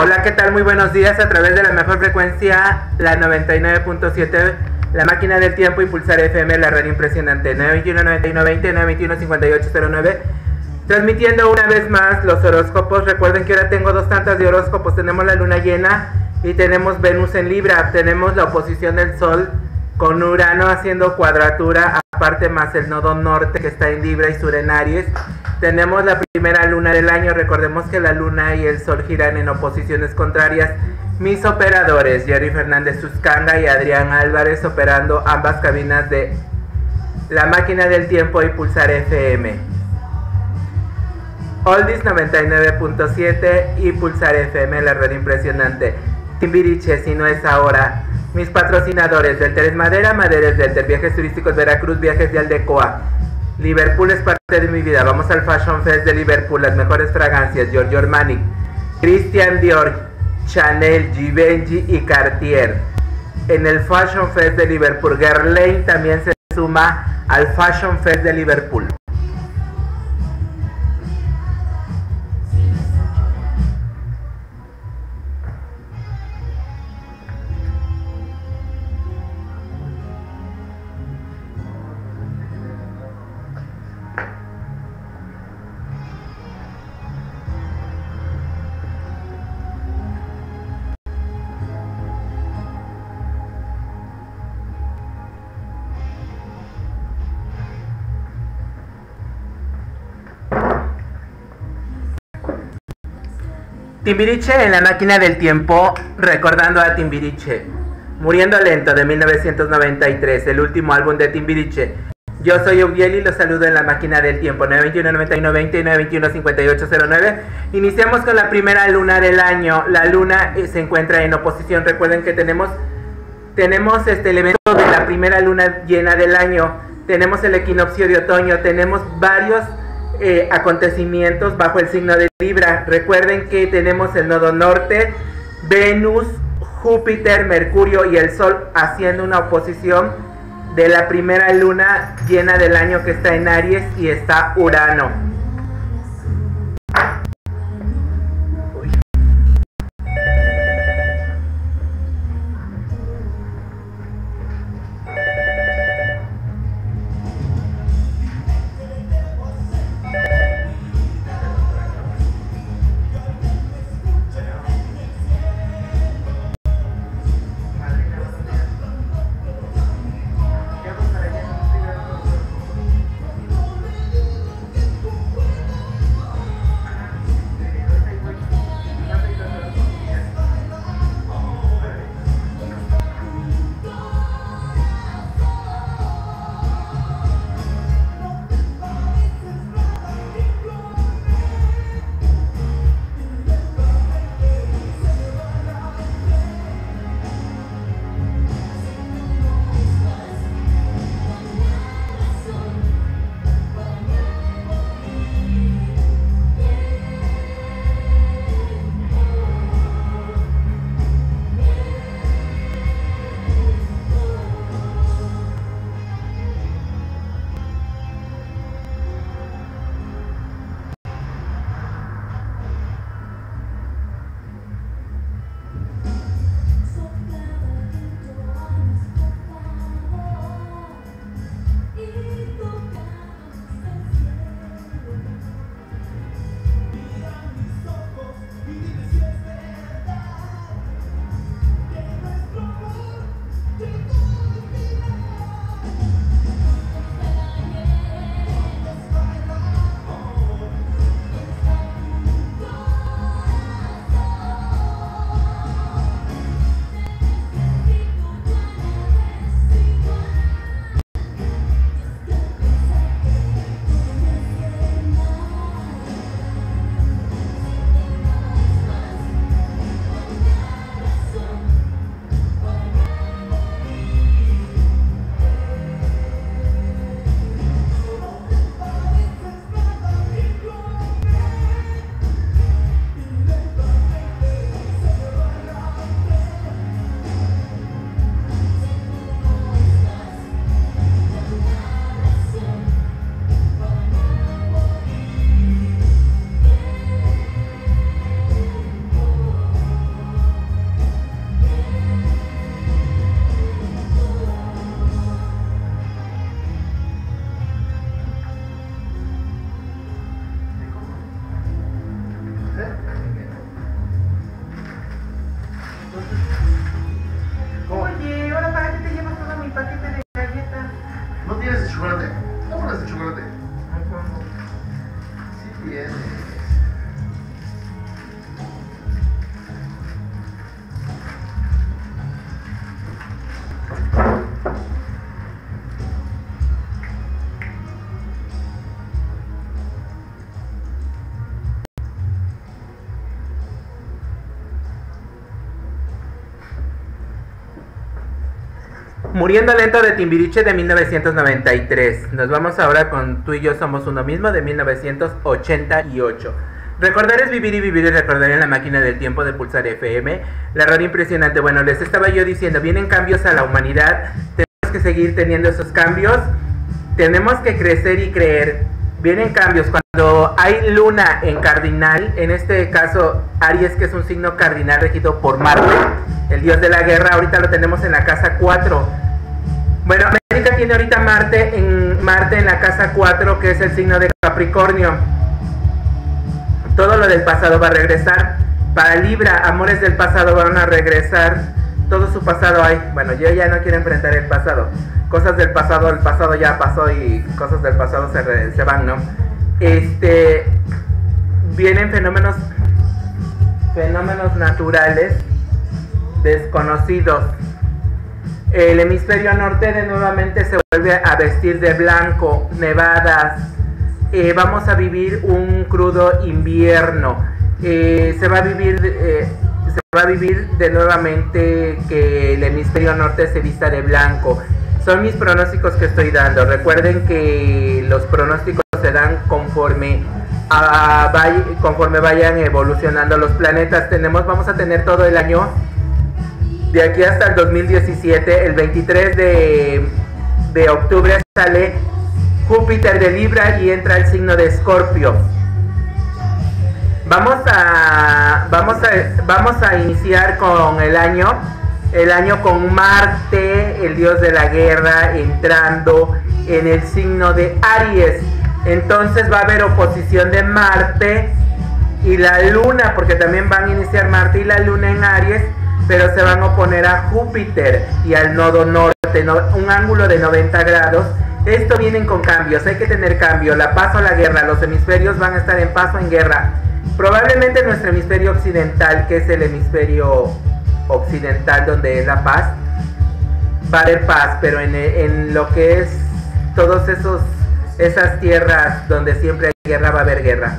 Hola, ¿qué tal? Muy buenos días a través de la mejor frecuencia, la 99.7, la máquina del tiempo y Pulsar FM, la radio impresionante, 921-9920, 921-5809, transmitiendo una vez más los horóscopos. Recuerden que ahora tengo dos tantas de horóscopos, tenemos la luna llena y tenemos Venus en Libra, tenemos la oposición del Sol con Urano haciendo cuadratura, aparte más el nodo norte que está en Libra y Sur en Aries. Tenemos la primera luna del año. Recordemos que la luna y el sol giran en oposiciones contrarias. Mis operadores, Jerry Fernández Suscanga y Adrián Álvarez, operando ambas cabinas de la máquina del tiempo y Pulsar FM. Oldies 99.7 y Pulsar FM, la red impresionante. Timbiriche, si no es ahora. Mis patrocinadores, Delter Madera, Maderas Delter, Viajes Turísticos Veracruz, Viajes de Aldecoa. Liverpool es parte de mi vida. Vamos al Fashion Fest de Liverpool. Las mejores fragancias, Giorgio Armani, Christian Dior, Chanel, Givenchy y Cartier. En el Fashion Fest de Liverpool, Guerlain también se suma al Fashion Fest de Liverpool. Timbiriche en la máquina del tiempo, recordando a Timbiriche. Muriendo lento, de 1993, el último álbum de Timbiriche. Yo soy Eugiel y los saludo en la máquina del tiempo, 921-9120 y 921-5809. Iniciamos con la primera luna del año. La luna se encuentra en oposición. Recuerden que tenemos este elemento de la primera luna llena del año. Tenemos el equinoccio de otoño, tenemos varios acontecimientos bajo el signo de Libra. Recuerden que tenemos el nodo norte, Venus, Júpiter, Mercurio y el Sol haciendo una oposición de la primera luna llena del año que está en Aries y está Urano. Muriendo lento de Timbiriche de 1993. Nos vamos ahora con Tú y yo somos uno mismo de 1988. Recordar es vivir y vivir es recordar en la máquina del tiempo de Pulsar FM. La radio impresionante. Bueno, les estaba yo diciendo, vienen cambios a la humanidad. Tenemos que seguir teniendo esos cambios. Tenemos que crecer y creer. Vienen cambios. Cuando hay luna en cardinal, en este caso Aries, que es un signo cardinal regido por Marte, el dios de la guerra, ahorita lo tenemos en la casa 4. Bueno, América tiene ahorita Marte en la casa 4, que es el signo de Capricornio. Todo lo del pasado va a regresar. Para Libra, amores del pasado van a regresar. Todo su pasado hay. Bueno, yo ya no quiero enfrentar el pasado. Cosas del pasado, el pasado ya pasó y cosas del pasado se van, ¿no? Vienen fenómenos naturales desconocidos. El hemisferio norte de nuevamente se vuelve a vestir de blanco, nevadas. Vamos a vivir un crudo invierno. Se va a vivir de nuevamente que el hemisferio norte se vista de blanco. Son mis pronósticos que estoy dando. Recuerden que los pronósticos se dan conforme vayan evolucionando los planetas. Vamos a tener todo el año de aquí hasta el 2017. El 23 de octubre sale Júpiter de Libra y entra el signo de Escorpio. Vamos a iniciar con el año con Marte, el dios de la guerra, entrando en el signo de Aries. Entonces va a haber oposición de Marte y la luna, porque también van a iniciar Marte y la luna en Aries, pero se van a oponer a Júpiter y al nodo norte, un ángulo de 90 grados. Esto vienen con cambios, hay que tener cambio, la paz o la guerra, los hemisferios van a estar en paz o en guerra. Probablemente nuestro hemisferio occidental, que es el hemisferio occidental donde es la paz, va a haber paz, pero en lo que es todos esas tierras donde siempre hay guerra, va a haber guerra.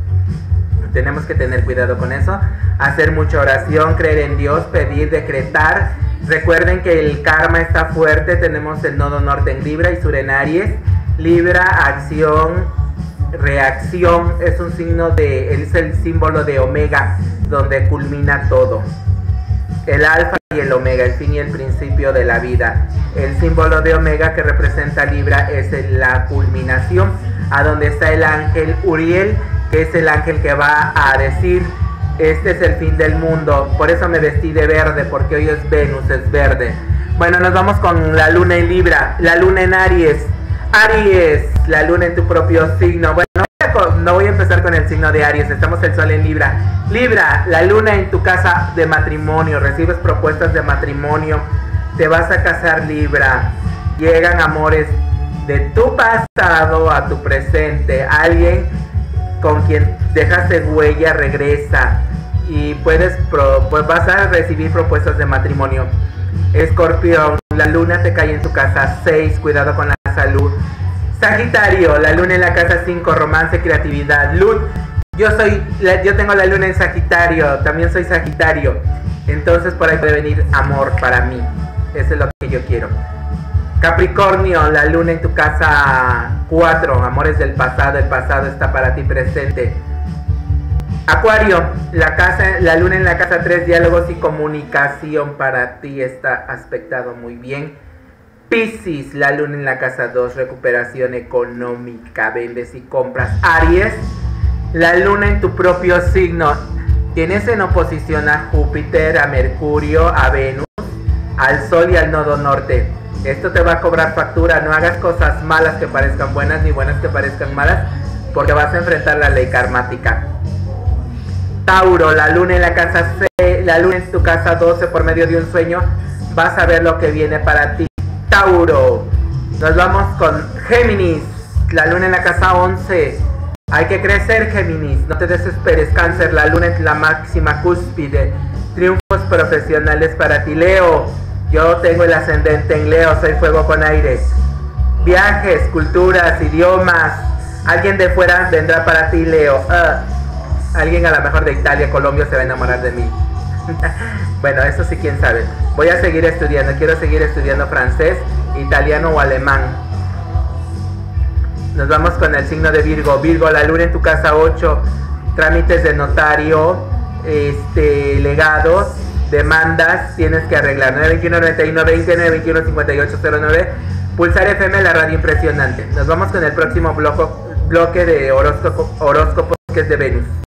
Tenemos que tener cuidado con eso, hacer mucha oración, creer en Dios, pedir, decretar. Recuerden que el karma está fuerte. Tenemos el nodo norte en Libra y sur en Aries. Libra, acción, reacción, es un signo es el símbolo de Omega, donde culmina todo. El alfa y el omega, el fin y el principio de la vida. El símbolo de Omega que representa Libra es la culminación, a donde está el ángel Uriel, que es el ángel que va a decir: este es el fin del mundo. Por eso me vestí de verde, porque hoy es Venus, es verde. Bueno, nos vamos con la luna en Libra, la luna en Aries. Aries, la luna en tu propio signo. Bueno, no voy a empezar con el signo de Aries, estamos el sol en Libra. Libra, la luna en tu casa de matrimonio, recibes propuestas de matrimonio, te vas a casar, Libra. Llegan amores de tu pasado a tu presente, alguien con quien dejaste huella regresa y vas a recibir propuestas de matrimonio. Escorpión, la luna te cae en tu casa 6, cuidado con la salud. Sagitario, la luna en la casa 5, romance, creatividad. Luz, yo tengo la luna en Sagitario, también soy Sagitario, entonces por ahí puede venir amor para mí, eso es lo que yo quiero. Capricornio, la luna en tu casa 4, amores del pasado, el pasado está para ti presente. Acuario, la luna en la casa 3, diálogos y comunicación, para ti está aspectado muy bien. Piscis, la luna en la casa 2, recuperación económica, vendes y compras. Aries, la luna en tu propio signo, tienes en oposición a Júpiter, a Mercurio, a Venus, al Sol y al nodo norte. Esto te va a cobrar factura. No hagas cosas malas que parezcan buenas, ni buenas que parezcan malas, porque vas a enfrentar la ley karmática. Tauro, la luna en la casa 6, la luna en tu casa 12, por medio de un sueño vas a ver lo que viene para ti. Tauro, nos vamos con Géminis, la luna en la casa 11. Hay que crecer, Géminis, no te desesperes. Cáncer, la luna en la máxima cúspide, triunfos profesionales para ti. Leo, yo tengo el ascendente en Leo, soy fuego con aire. Viajes, culturas, idiomas, alguien de fuera vendrá para ti, Leo. Alguien a lo mejor de Italia, Colombia se va a enamorar de mí. Bueno, eso sí, quién sabe. Voy a seguir estudiando, quiero seguir estudiando francés, italiano o alemán. Nos vamos con el signo de Virgo. Virgo, la luna en tu casa 8, trámites de notario, legados, demandas, tienes que arreglar. 921-91-20-921-5809. Pulsar FM, la radio impresionante. Nos vamos con el próximo bloque de horóscopos, que es de Venus.